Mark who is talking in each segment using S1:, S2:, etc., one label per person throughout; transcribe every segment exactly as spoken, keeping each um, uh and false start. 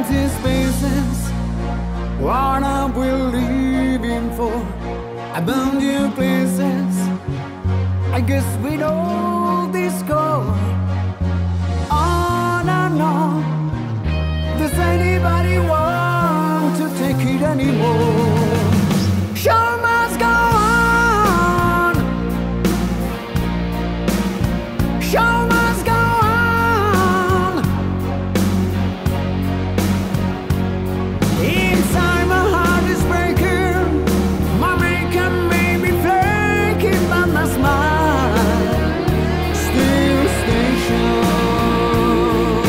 S1: empty spaces. What are we living for? Abandoned places. I guess we know this go on and on. Does anybody want to take it anymore? Show must go on. Show must go on. Inside my heart is breaking. My makeup made me flaky, but my smile still stays strong.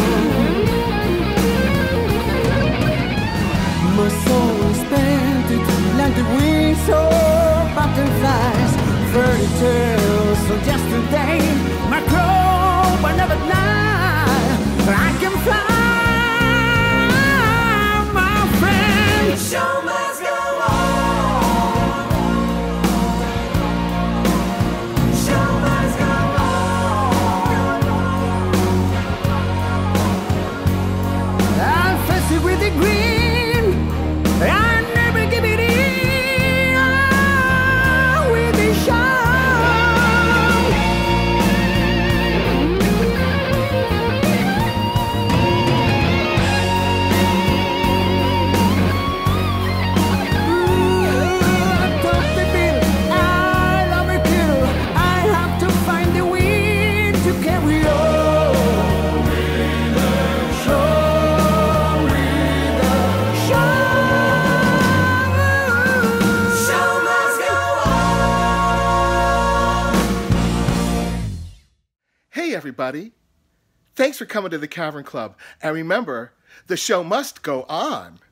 S1: My soul is painted like the wings of butterflies. Fairy tales of yesterday. My crow will never lie. I can fly, my friend. Show must go on. Show must go on. I'll face it with the green. I never give it in. Ah, with the shine.
S2: Hey everybody, thanks for coming to the Cavern Club, and remember, the show must go on.